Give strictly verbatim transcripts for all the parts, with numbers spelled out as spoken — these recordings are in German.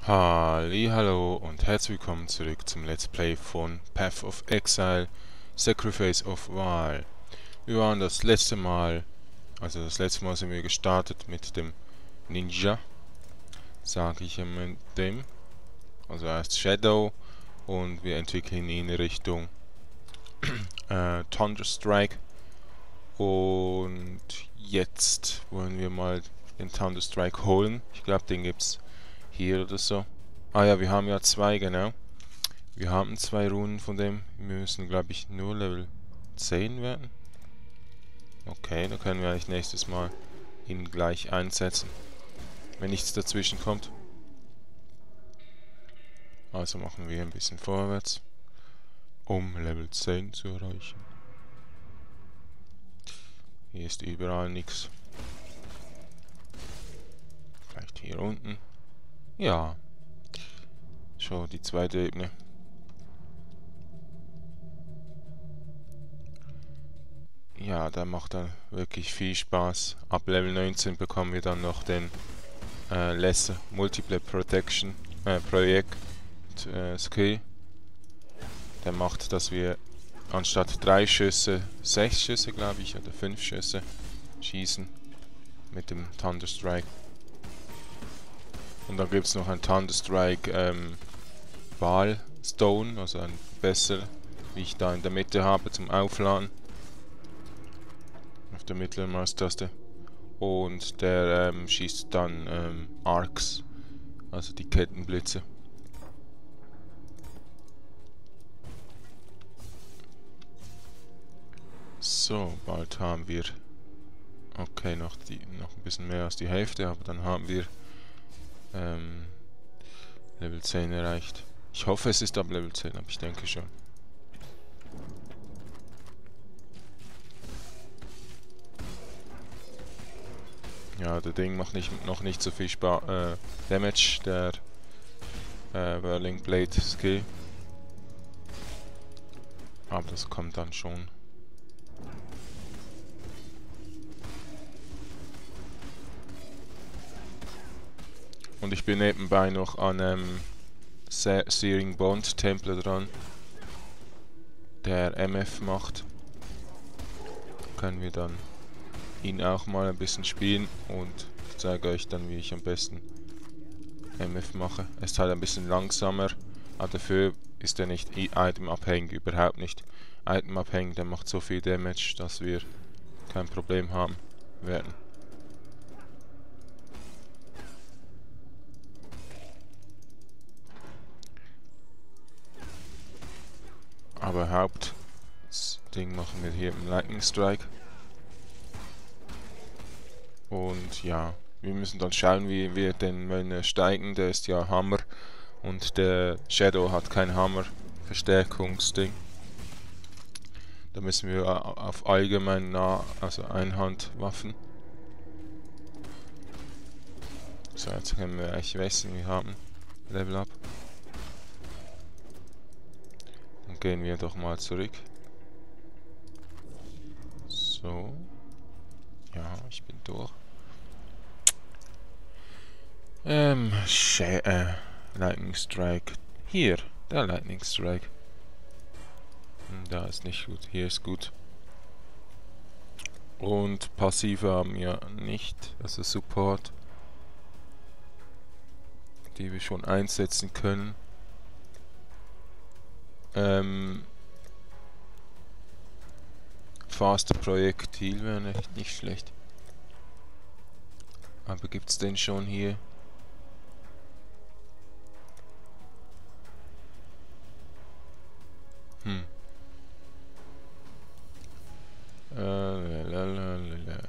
Hallo und herzlich willkommen zurück zum Let's Play von Path of Exile, Sacrifice of Vaal. Wir waren das letzte Mal, also das letzte Mal sind wir gestartet mit dem Ninja, sage ich mit dem, also er heißt Shadow und wir entwickeln ihn in Richtung äh, Thunderstrike und jetzt wollen wir mal den Thunderstrike holen. Ich glaube, den gibt's hier oder so. Ah ja, wir haben ja zwei, genau. Wir haben zwei Runen von dem. Wir müssen, glaube ich, nur Level zehn werden. Okay, dann können wir eigentlich nächstes Mal ihn gleich einsetzen, wenn nichts dazwischen kommt. Also machen wir ein bisschen vorwärts, um Level zehn zu erreichen. Hier ist überall nichts. Vielleicht hier unten. Ja. Schon die zweite Ebene. Ja, da macht dann wirklich viel Spaß. Ab Level neunzehn bekommen wir dann noch den äh, Lesser Multiple Protection äh, Projekt äh, Skill. Der macht, dass wir anstatt drei Schüsse, sechs Schüsse glaube ich, oder fünf Schüsse schießen mit dem Thunderstrike. Und dann gibt es noch ein Thunderstrike ähm, Vaal Stone, also ein besser, wie ich da in der Mitte habe zum Aufladen. Auf der mittleren Maustaste. Und der ähm, schießt dann ähm, Arcs, also die Kettenblitze. So, bald haben wir, okay, noch, die, noch ein bisschen mehr als die Hälfte, aber dann haben wir ähm, Level zehn erreicht. Ich hoffe, es ist ab Level zehn, aber ich denke schon. Ja, der Ding macht nicht, noch nicht so viel Spa äh, Damage, der äh, Whirling Blade Skill. Aber das kommt dann schon. Und ich bin nebenbei noch an einem Se Searing Bond Templar dran, der M F macht. Können wir dann ihn auch mal ein bisschen spielen und ich zeige euch dann, wie ich am besten M F mache. Er ist halt ein bisschen langsamer, aber dafür ist er nicht itemabhängig, überhaupt nicht itemabhängig. Der macht so viel Damage, dass wir kein Problem haben werden. Aber Hauptding machen wir hier im Lightning Strike. Und ja, wir müssen dann schauen, wie wir den Mönch steigen. Der ist ja Hammer und der Shadow hat kein Hammer-Verstärkungsding. Da müssen wir auf allgemein nah, also Einhandwaffen. So, jetzt können wir eigentlich wissen, wir haben Level Up. Dann gehen wir doch mal zurück. So. Ja, ich bin durch. Ähm, Sh äh, Lightning Strike. Hier, der Lightning Strike. Hm, da ist nicht gut, hier ist gut. Und Passive haben wir nicht, also Support, die wir schon einsetzen können. Ähm, Faster Projektil wäre nicht, nicht schlecht. Aber gibt's den schon hier? Hm. Äh, lalalala.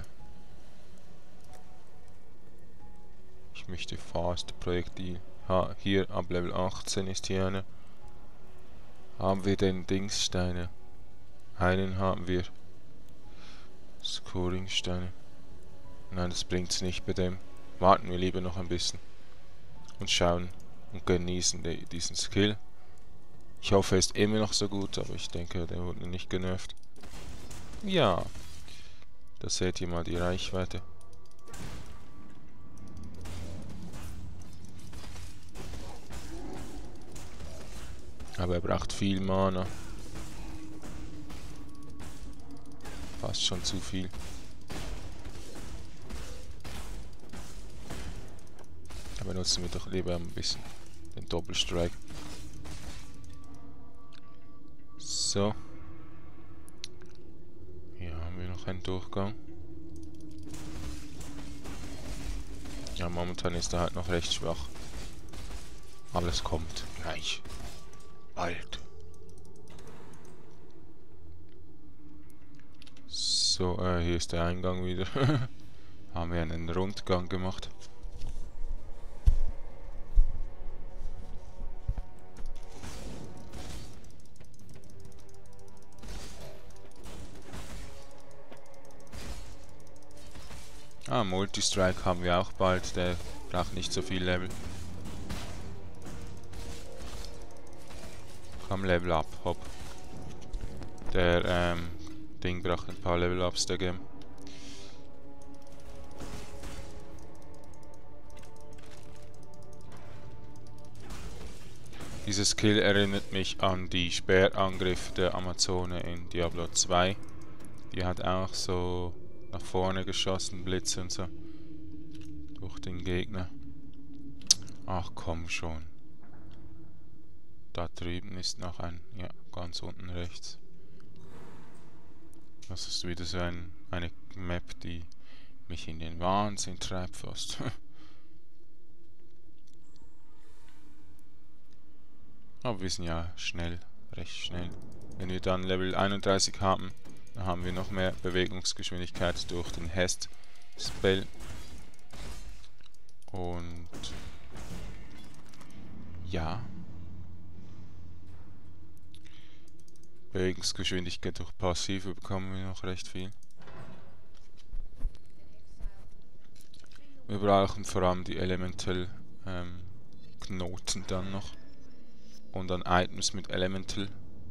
Ich möchte Fast Projektil. Ha, hier ab Level achtzehn ist hier eine. Haben wir den Dingssteine? Einen haben wir. Scoringsteine. Nein, das bringt's nicht bei dem. Warten wir lieber noch ein bisschen. Und schauen und genießen die, diesen Skill. Ich hoffe, er ist immer noch so gut, aber ich denke, der wurde nicht genervt. Ja. Da seht ihr mal die Reichweite. Aber er braucht viel Mana. Fast schon zu viel. Aber nutzen wir doch lieber ein bisschen den Doppelstrike. So. Hier haben wir noch einen Durchgang. Ja, momentan ist er halt noch recht schwach. Alles kommt gleich. Bald. So, äh, hier ist der Eingang wieder. Haben wir einen Rundgang gemacht. Ah, Multistrike haben wir auch bald, der braucht nicht so viel Level. Komm, Level up, hopp. Der ähm, Ding braucht ein paar Level Ups, der Game. Dieser Skill erinnert mich an die Speerangriffe der Amazone in Diablo zwei. Die hat auch so nach vorne geschossen, Blitze und so. Durch den Gegner. Ach komm schon. Da drüben ist noch ein... Ja, ganz unten rechts. Das ist wieder so ein, eine Map, die mich in den Wahnsinn treibt fast. Aber wir sind ja schnell, recht schnell. Wenn wir dann Level einunddreißig haben, dann haben wir noch mehr Bewegungsgeschwindigkeit durch den Hest-Spell. Und ja. Bewegungsgeschwindigkeit durch Passive bekommen wir noch recht viel. Wir brauchen vor allem die Elemental ähm, Knoten dann noch. Und dann Items mit Elemental.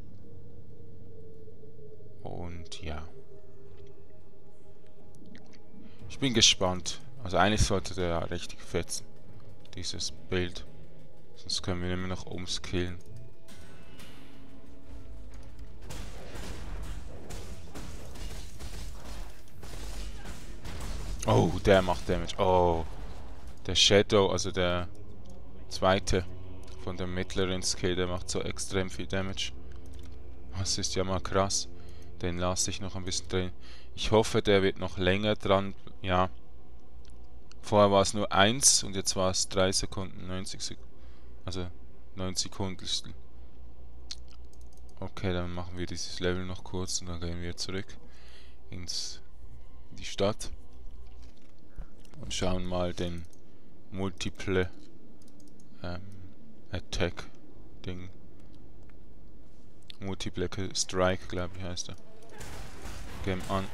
Und ja. Ich bin gespannt. Also eigentlich sollte der ja richtig fetzen. Dieses Bild. Sonst können wir immer noch umskillen. Oh, der macht Damage. Oh. Der Shadow, also der zweite von dem mittleren Skill, der macht so extrem viel Damage. Das ist ja mal krass. Den lasse ich noch ein bisschen drin. Ich hoffe, der wird noch länger dran. Ja. Vorher war es nur eins und jetzt war es drei Sekunden, neunzig Sekunden. Also neun Sekundenstel. Okay, dann machen wir dieses Level noch kurz und dann gehen wir zurück ins in die Stadt. Und schauen mal den Multiple ähm, Attack Ding. Multiple Strike, glaube ich, heißt er. Game an.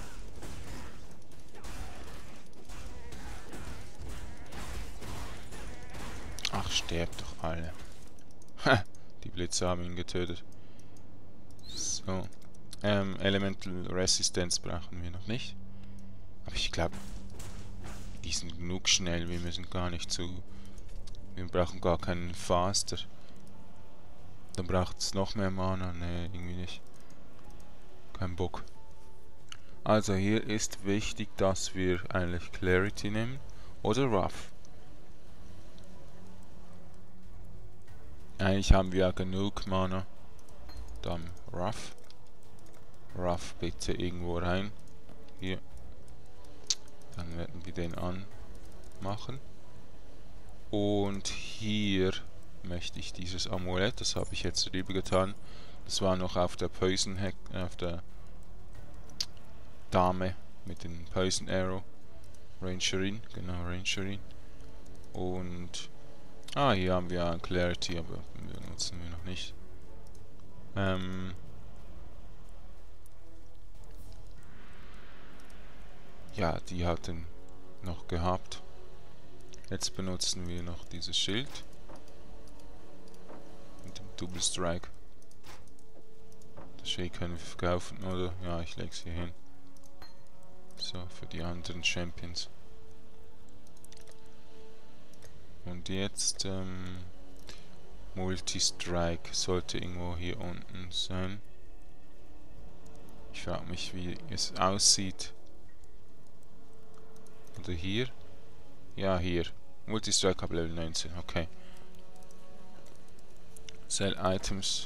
Ach, sterbt doch alle. Ha! Die Blitze haben ihn getötet. So. Ähm, Elemental Resistance brauchen wir noch nicht. Aber ich glaube, die sind genug schnell. Wir müssen gar nicht zu... Wir brauchen gar keinen Faster. Dann braucht es noch mehr Mana. Ne, irgendwie nicht. Kein Bock. Also hier ist wichtig, dass wir eigentlich Clarity nehmen. Oder Rough. Eigentlich haben wir ja genug Mana. Dann Rough. Rough bitte irgendwo rein. Hier. Dann werden wir den anmachen. Und hier möchte ich dieses Amulett, das habe ich jetzt rüber getan. Das war noch auf der Poison Hack, auf der Dame mit dem Poison Arrow. Rangerin, genau, Rangerin. Und ah, hier haben wir ein Clarity, aber wir nutzen wir noch nicht. Ähm ja, die hatten noch gehabt. Jetzt benutzen wir noch dieses Schild mit dem Double Strike. Das Schild können wir verkaufen, oder? Ja, ich lege es hier hin. So, für die anderen Champions. Und jetzt, ähm, Multi-Strike sollte irgendwo hier unten sein. Ich frage mich, wie es aussieht. Oder hier? Ja, hier. Multi-Strike ab Level neunzehn, okay. Sell Items.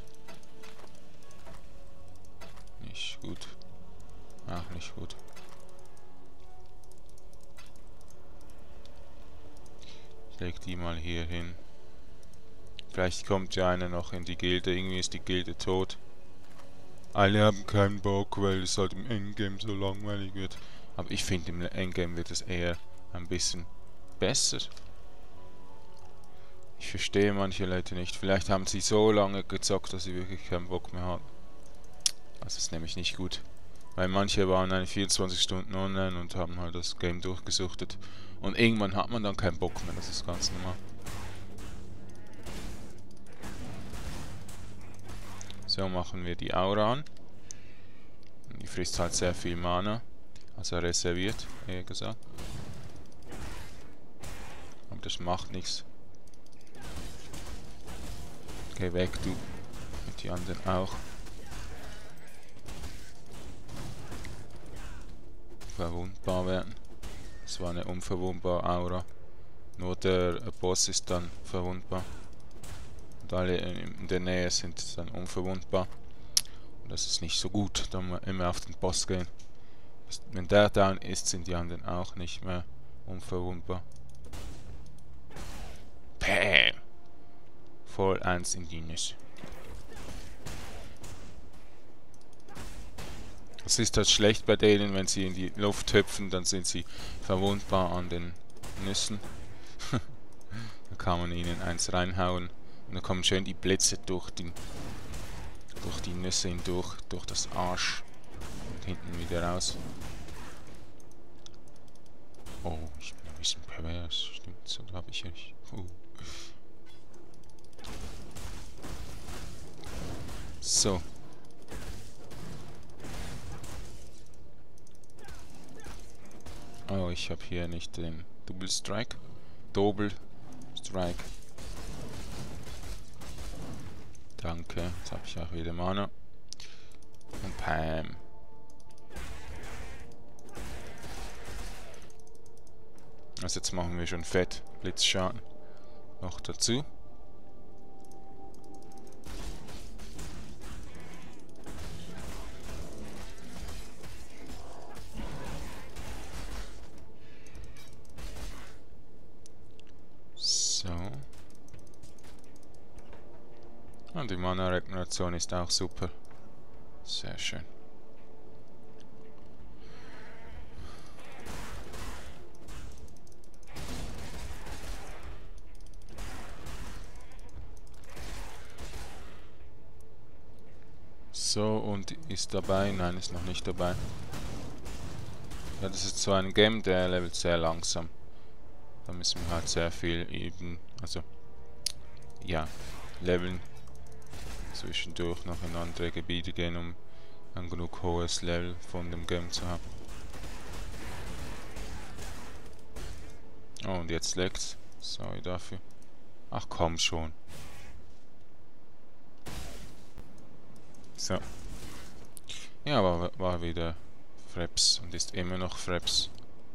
Nicht gut. Auch nicht gut. Ich leg die mal hier hin. Vielleicht kommt ja einer noch in die Gilde. Irgendwie ist die Gilde tot. Alle haben keinen Bock, weil es halt im Endgame so langweilig wird. Aber ich finde, im Endgame wird es eher ein bisschen besser. Ich verstehe manche Leute nicht. Vielleicht haben sie so lange gezockt, dass sie wirklich keinen Bock mehr haben. Das ist nämlich nicht gut. Weil manche waren eigentlich vierundzwanzig Stunden online und haben halt das Game durchgesuchtet. Und irgendwann hat man dann keinen Bock mehr, das ist ganz normal. So, machen wir die Aura an. Die frisst halt sehr viel Mana. Also reserviert, eher gesagt. Aber das macht nichts. Geh weg, du. Und die anderen auch. Verwundbar werden. Das war eine unverwundbare Aura. Nur der Boss ist dann verwundbar. Und alle in der Nähe sind dann unverwundbar. Und das ist nicht so gut, da muss man immer auf den Boss gehen. Wenn der down ist, sind die anderen auch nicht mehr unverwundbar. Bam! Voll eins in die Nüsse. Es ist halt schlecht bei denen, wenn sie in die Luft hüpfen, dann sind sie verwundbar an den Nüssen. Da kann man ihnen eins reinhauen und dann kommen schön die Blitze durch die, durch die Nüsse hindurch, durch das Arsch und hinten wieder raus. Oh, ich bin ein bisschen pervers, stimmt's? Oder habe ich nicht? Uh. So. Oh, ich habe hier nicht den Double Strike. Double Strike. Danke. Jetzt habe ich auch wieder Mana. Und Pam. Also jetzt machen wir schon fett Blitzschaden. Noch dazu. Und die Mana-Regeneration ist auch super. Sehr schön. So, und ist dabei? Nein, ist noch nicht dabei. Ja, das ist so ein Game, der levelt sehr langsam. Da müssen wir halt sehr viel üben. Also, ja, leveln. Zwischendurch noch in andere Gebiete gehen, um ein genug hohes Level von dem Game zu haben. Oh, und jetzt leckt's. Sorry dafür. Ach komm schon. So. Ja, war, war wieder Freps und ist immer noch Freps.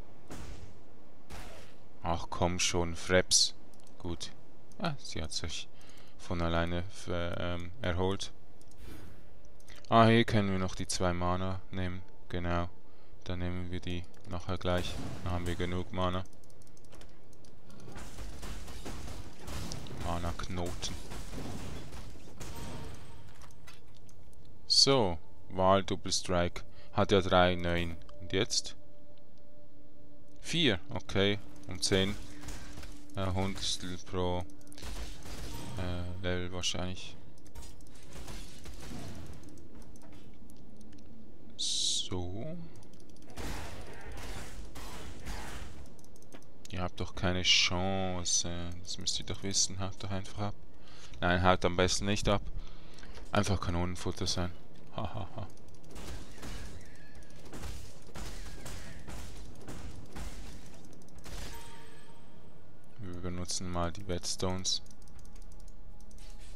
Ach komm schon, Freps. Gut. Ah, sie hat sich von alleine ver, ähm, erholt. Ah, hier können wir noch die zwei Mana nehmen. Genau. Dann nehmen wir die nachher gleich. Dann haben wir genug Mana. Mana-Knoten. So. Wahl Double Strike. Hat ja drei, neun. Und jetzt? vier. Okay. Und zehn. Äh, Hundertstel pro äh, Level wahrscheinlich. So. Ihr habt doch keine Chance. Das müsst ihr doch wissen. Haut doch einfach ab. Nein, haut am besten nicht ab. Einfach Kanonenfutter sein. Hahaha. Ha, ha. Wir benutzen mal die Whetstones.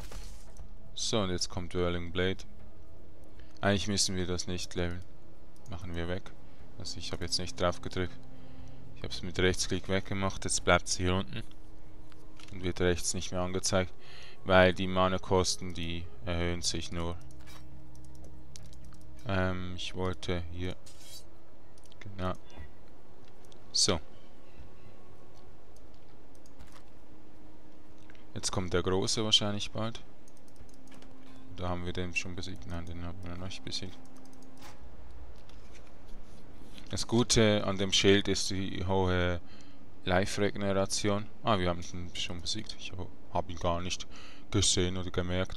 So, und jetzt kommt Whirling Blade. Eigentlich müssen wir das nicht leveln. Machen wir weg. Also ich habe jetzt nicht drauf gedrückt. Ich habe es mit Rechtsklick weggemacht. Jetzt bleibt es hier unten. Und wird rechts nicht mehr angezeigt. Weil die Mana-Kosten, die erhöhen sich nur. Ähm, ich wollte hier... Genau. So. Jetzt kommt der Große wahrscheinlich bald. Da haben wir den schon besiegt. Nein, den haben wir noch nicht besiegt. Das Gute an dem Schild ist die hohe Life-Regeneration. Ah, wir haben ihn schon besiegt. Ich habe ihn gar nicht gesehen oder gemerkt.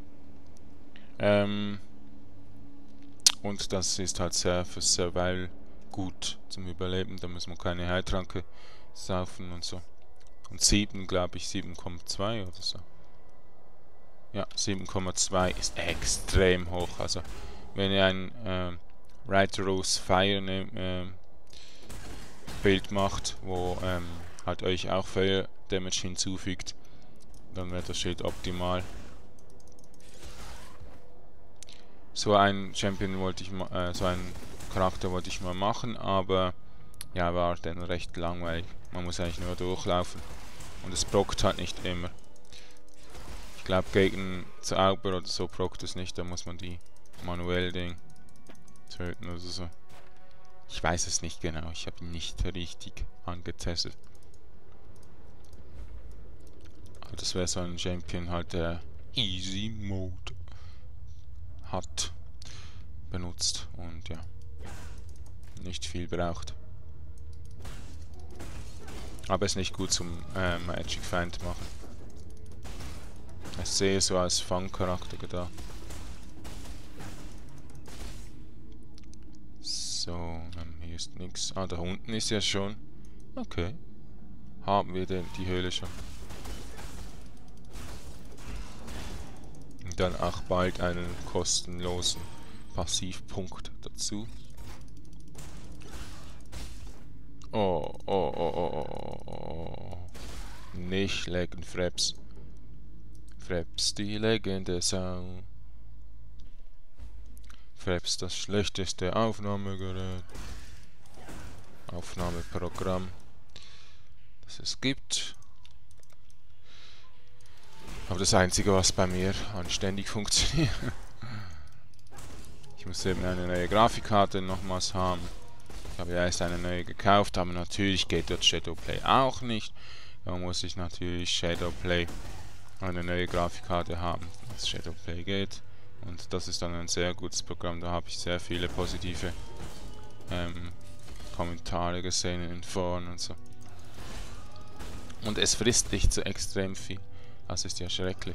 Ähm, und das ist halt sehr für Survival gut zum Überleben. Da muss man keine Heiltranke saufen und so. Und sieben, glaube ich, sieben Komma zwei oder so. Ja, sieben Komma zwei ist extrem hoch. Also, wenn ihr ein ähm, Right Rose Fire ne, ähm, Bild macht, wo ähm, halt euch auch Fire Damage hinzufügt, dann wird das Schild optimal. So ein Champion wollte ich mal, äh, so einen Charakter wollte ich mal machen, aber ja, war dann recht langweilig. Man muss eigentlich nur durchlaufen und es prockt halt nicht immer. Ich glaube, gegen Zauber oder so prockt es nicht, da muss man die manuell Ding töten oder so. Ich weiß es nicht genau, ich habe ihn nicht richtig angetestet. Aber das wäre so ein Champion halt, der Easy Mode hat benutzt und ja, nicht viel braucht. Aber ist nicht gut zum äh, Magic Find machen. Ich sehe so als Fangcharakter gedacht. So, ähm, hier ist nichts. Ah, da unten ist ja schon. Okay. Haben wir denn die Höhle schon. Und dann auch bald einen kostenlosen Passivpunkt dazu. Oh, oh, oh, oh, oh, oh. Nicht lecken, Freps. Freps, die Legende Sau. Freps, das schlechteste Aufnahmegerät. Aufnahmeprogramm, das es gibt. Aber das Einzige, was bei mir anständig funktioniert. Ich muss eben eine neue Grafikkarte nochmals haben. Ich habe ja erst eine neue gekauft, aber natürlich geht dort Shadowplay auch nicht. Da muss ich natürlich Shadowplay, eine neue Grafikkarte haben, dass Shadowplay geht. Und das ist dann ein sehr gutes Programm, da habe ich sehr viele positive ähm, Kommentare gesehen in Foren und so. Und es frisst nicht so extrem viel. Das ist ja schrecklich.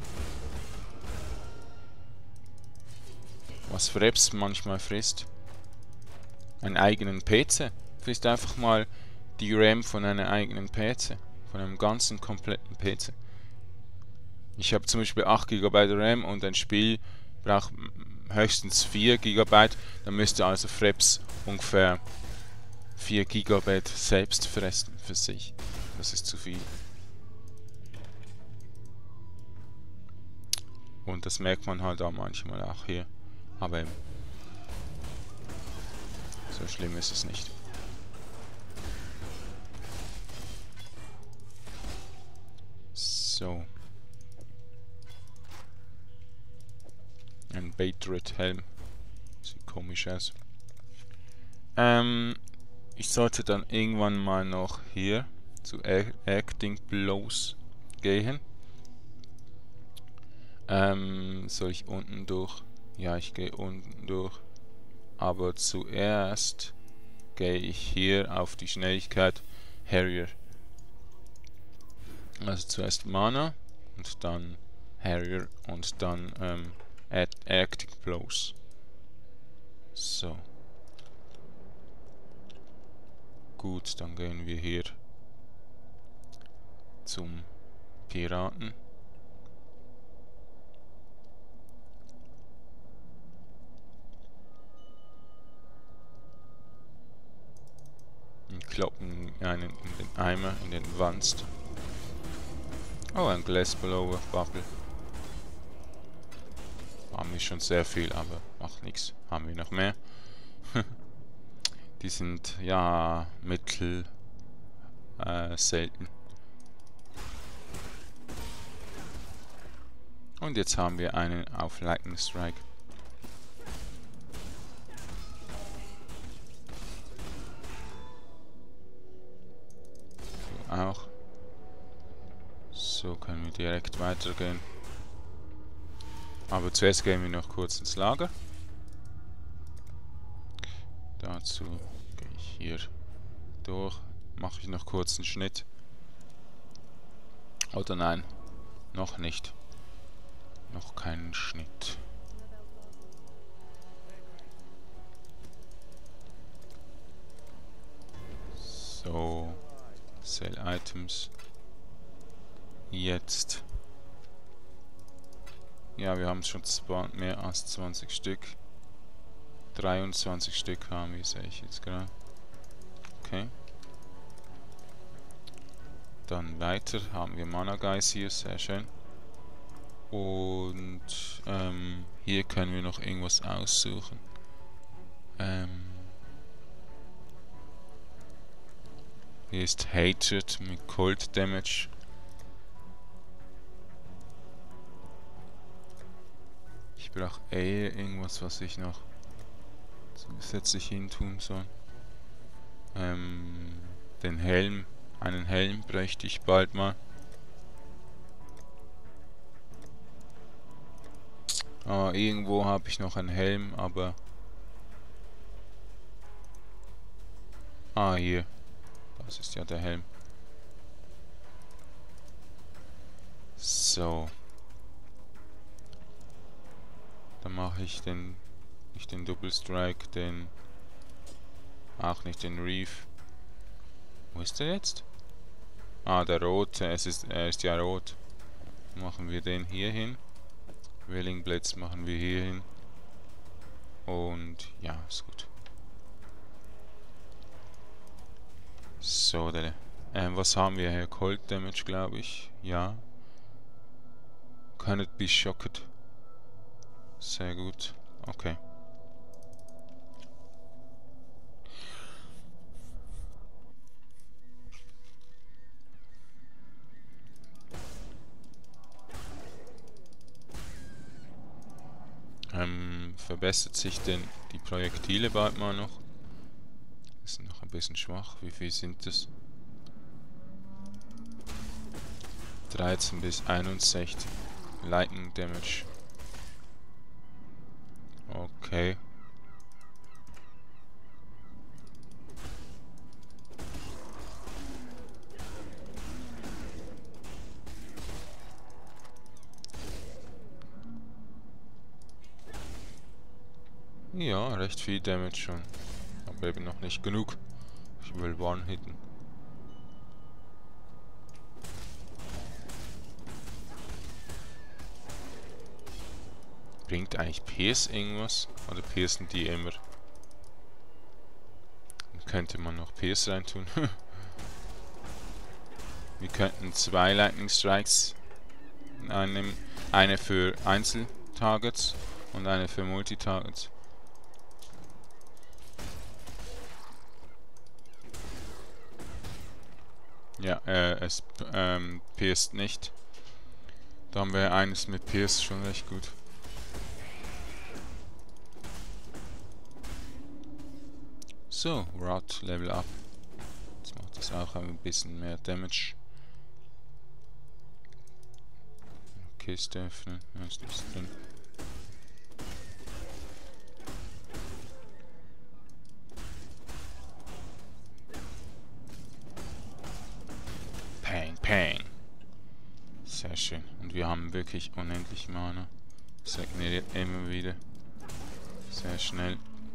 Was Freps manchmal frisst. Einen eigenen P C. Frisst einfach mal die RAM von einem eigenen P C. Von einem ganzen kompletten P C. Ich habe zum Beispiel acht Gigabyte RAM und ein Spiel braucht höchstens vier Gigabyte. Dann müsste also Freps ungefähr vier Gigabyte selbst fressen für sich. Das ist zu viel. Und das merkt man halt auch manchmal auch hier. Aber eben, so schlimm ist es nicht. So. Ein Beetroot-Helm. Sieht komisch aus. Ähm, ich sollte dann irgendwann mal noch hier zu Acting Blows gehen. Ähm, soll ich unten durch? Ja, ich gehe unten durch. Aber zuerst gehe ich hier auf die Schnelligkeit Harrier. Also zuerst Mana und dann Harrier und dann ähm, Acting Blows. So. Gut, dann gehen wir hier zum Piraten. Und kloppen einen in den Eimer, in den Wanst. Oh, ein Glassblower Bubble. haben wir schon sehr viel, aber macht nichts. Haben wir noch mehr? Die sind ja mittel äh, selten. Und jetzt haben wir einen auf Lightning Strike. So auch. So können wir direkt weitergehen. Aber zuerst gehen wir noch kurz ins Lager. Dazu gehe ich hier durch. Mache ich noch kurz einen Schnitt. Oder nein, noch nicht. Noch keinen Schnitt. So. Sell Items. Jetzt. Ja, wir haben schon mehr als zwanzig Stück. dreiundzwanzig Stück haben wir, sehe ich jetzt gerade. Okay. Dann weiter haben wir Mana Guys hier, sehr schön. Und ähm, hier können wir noch irgendwas aussuchen. Ähm, hier ist Hatred mit Cold Damage. Ich brauche eher irgendwas, was ich noch zusätzlich hin tun soll. Ähm, den Helm, einen Helm bräuchte ich bald mal. Ah, irgendwo habe ich noch einen Helm, aber... Ah, hier. Das ist ja der Helm. So. Dann mache ich den... Nicht den Double Strike, den... Auch nicht den Reef. Wo ist der jetzt? Ah, der rote. Es ist, er ist ja rot. Machen wir den hier hin. Wailing Blades machen wir hier hin. Und ja, ist gut. So, der, ähm, was haben wir hier? Cold Damage, glaube ich. Ja. Cannot be shocked. Sehr gut. Okay. Ähm, verbessert sich denn die Projektile bald mal noch? Das sind noch ein bisschen schwach. Wie viel sind das? dreizehn bis einundsechzig. Lightning Damage. Okay. Ja, recht viel Damage schon. Aber eben noch nicht genug. Ich will One-Hitten. Bringt eigentlich Pierce irgendwas? Oder piercen die immer? Dann könnte man noch Pierce reintun. Wir könnten zwei Lightning Strikes einnehmen. Eine für Einzeltargets und eine für Multitargets. Ja, äh, es ähm, pierst nicht. Da haben wir eines mit Pierce schon recht gut. So, Rot, Level Up. Jetzt macht das auch ein bisschen mehr Damage. Kiste öffnen, was ist das drin? Pang, pang. Sehr schön. Und wir haben wirklich unendlich Mana. Das regeneriert immer wieder. Sehr schnell.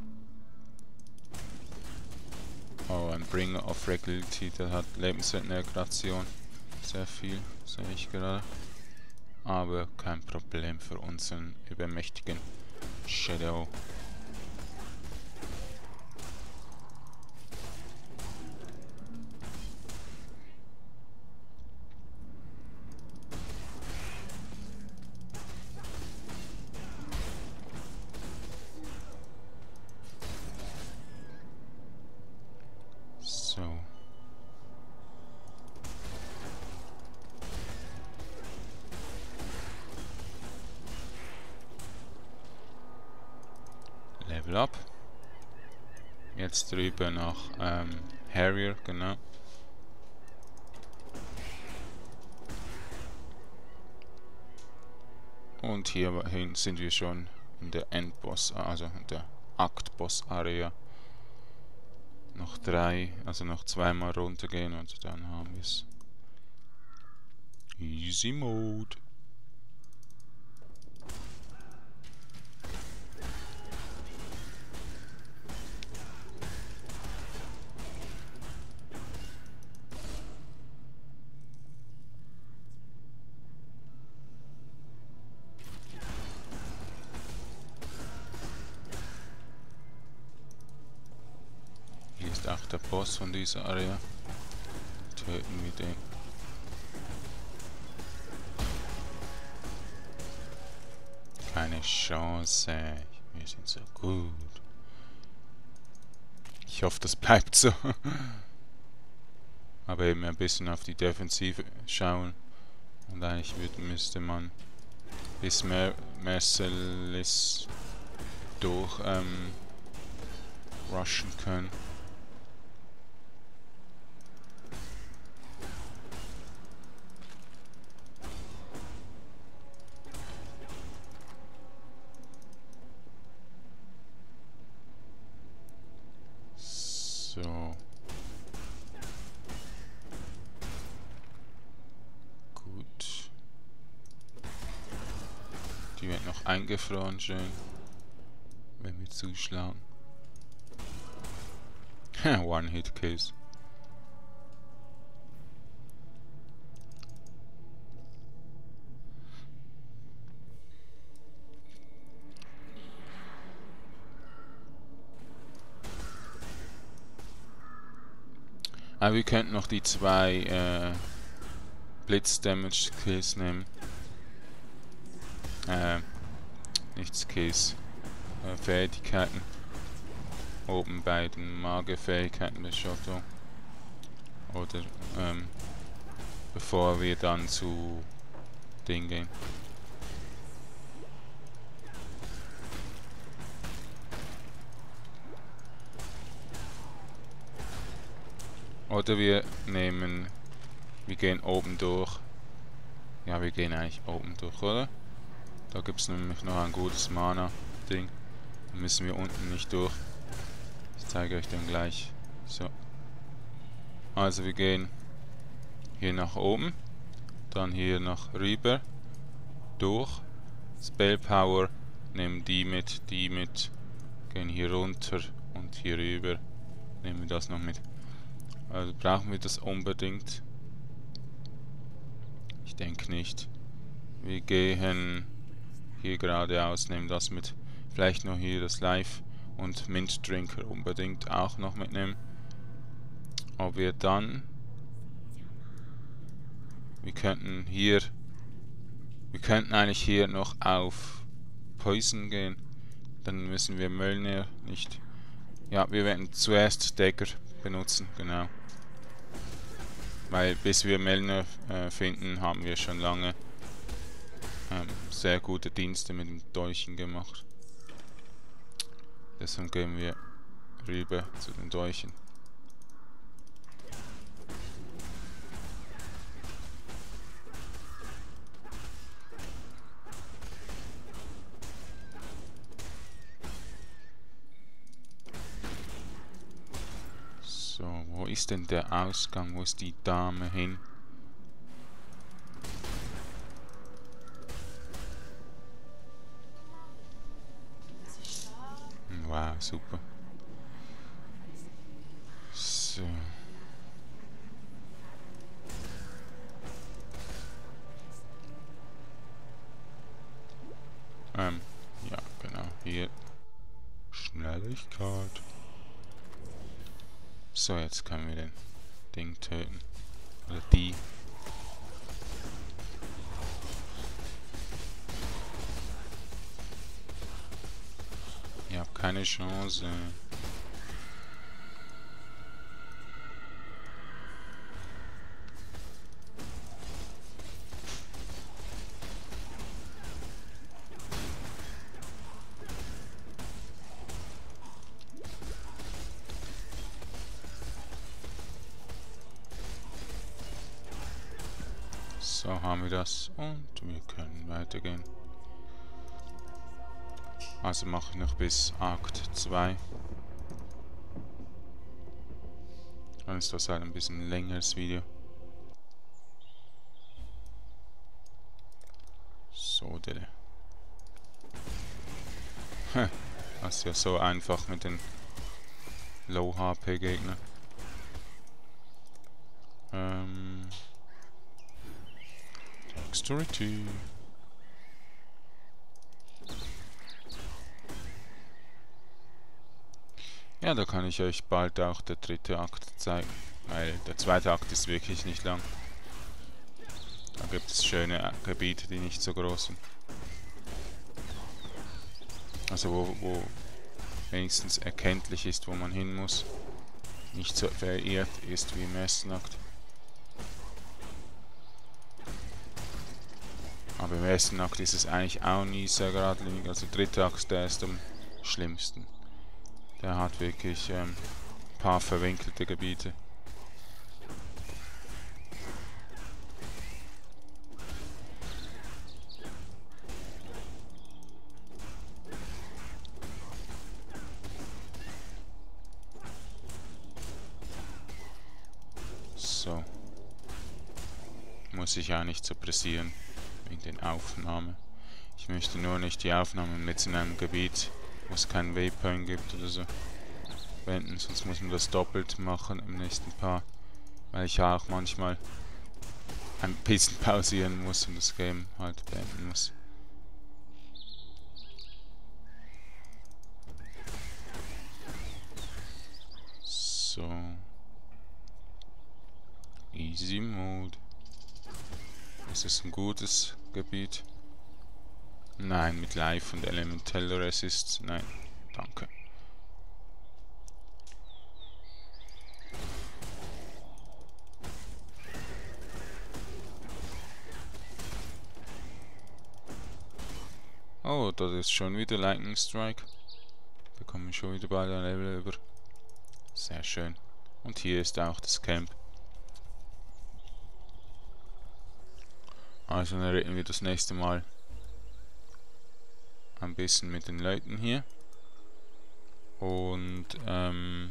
Oh, ein Bringer of Regularity, der hat Lebensregeneration. Sehr viel, sehe ich gerade. Aber kein Problem für unseren übermächtigen Shadow. Level up. Jetzt drüber nach ähm, Harrier, genau. Und hierhin sind wir schon in der Endboss, also in der Aktboss-Area. Noch drei, also noch zweimal runtergehen und dann haben wir es. Easy Mode. Hier ist auch der Boss von dieser Area. Töten wir den. Keine Chance. Wir sind so gut. Ich hoffe, das bleibt so. Aber eben ein bisschen auf die Defensive schauen. Und eigentlich wird, müsste man bis Mer Merciless durch ähm, rushen können. So. Gut. Die wird noch eingefroren, schön. Wenn wir zuschlagen. One-Hit-Case. Aber wir könnten noch die zwei äh, Blitz-Damage-Skills nehmen. Äh, nicht Skills. Äh, Fähigkeiten. Oben bei den Magierfähigkeiten des Shoto. Oder ähm, bevor wir dann zu Ding gehen. Oder wir nehmen, wir gehen oben durch. Ja, wir gehen eigentlich oben durch, oder? Da gibt es nämlich noch ein gutes Mana-Ding. Da müssen wir unten nicht durch. Ich zeige euch dann gleich. So. Also wir gehen hier nach oben. Dann hier nach rüber. Durch. Spell Power. Nehmen die mit, die mit. Gehen hier runter und hier rüber. Nehmen wir das noch mit. Also brauchen wir das unbedingt? Ich denke nicht. Wir gehen hier geradeaus, nehmen das mit. Vielleicht noch hier das Live und Mint Drinker unbedingt auch noch mitnehmen. Ob wir dann... Wir könnten hier... Wir könnten eigentlich hier noch auf Poison gehen. Dann müssen wir Mjölnir nicht... Ja, wir werden zuerst Dagger benutzen, genau. Weil bis wir Mjölnir äh, finden, haben wir schon lange ähm, sehr gute Dienste mit dem Dolchen gemacht. Deshalb gehen wir rüber zu den Dolchen. So, wo ist denn der Ausgang? Wo ist die Dame hin? Wow, super. So. Ähm, ja, genau, hier. Schnelligkeit. So, jetzt können wir den Ding töten. Oder die. Ich habe keine Chance. So haben wir das und wir können weitergehen. Also mache ich noch bis Akt zwei. Dann ist das halt ein bisschen längeres Video. So, der. Das ist ja so einfach mit den Low-H P-Gegnern. Ähm. Dexterity. Ja, da kann ich euch bald auch der dritte Akt zeigen, weil der zweite Akt ist wirklich nicht lang. Da gibt es schöne Gebiete, die nicht so groß sind. Also wo, wo wenigstens erkenntlich ist, wo man hin muss. Nicht so verirrt ist wie im ersten Akt. Aber im ersten Akt ist es eigentlich auch nie sehr geradlinig. Also der dritte Akt, der ist am schlimmsten. Der hat wirklich ein ähm, paar verwinkelte Gebiete. So. Muss ich auch nicht so pressieren wegen den Aufnahmen. Ich möchte nur nicht die Aufnahmen jetzt in einem Gebiet, wo es keinen Waypoint gibt oder so, beenden, sonst muss man das doppelt machen im nächsten Paar, weil ich auch manchmal ein bisschen pausieren muss und das Game halt beenden muss. So. Easy Mode. Ist es ein gutes Gebiet? Nein, mit Life und Elemental Resist. Nein, danke. Oh, das ist schon wieder Lightning Strike. Da kommen wir schon wieder bald ein Level über. Sehr schön. Und hier ist auch das Camp. Also dann reden wir das nächste Mal ein bisschen mit den Leuten hier. Und ähm,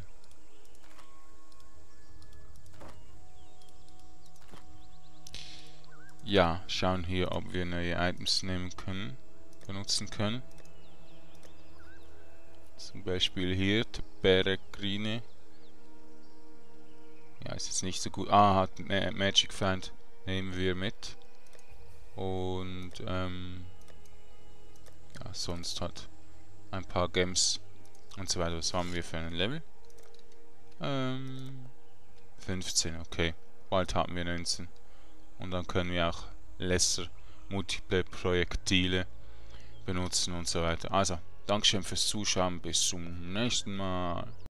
ja, schauen hier, ob wir neue Items nehmen können, benutzen können. Zum Beispiel hier, der Peregrine. Ja, ist jetzt nicht so gut. Ah, hat ne, Magic Find. Nehmen wir mit. Und ähm, ja, sonst hat ein paar Gems und so weiter. Was haben wir für ein Level? Ähm, fünfzehn, okay. Bald haben wir neunzehn. Und dann können wir auch lesser Multiple Projektile benutzen und so weiter. Also, Dankeschön fürs Zuschauen. Bis zum nächsten Mal.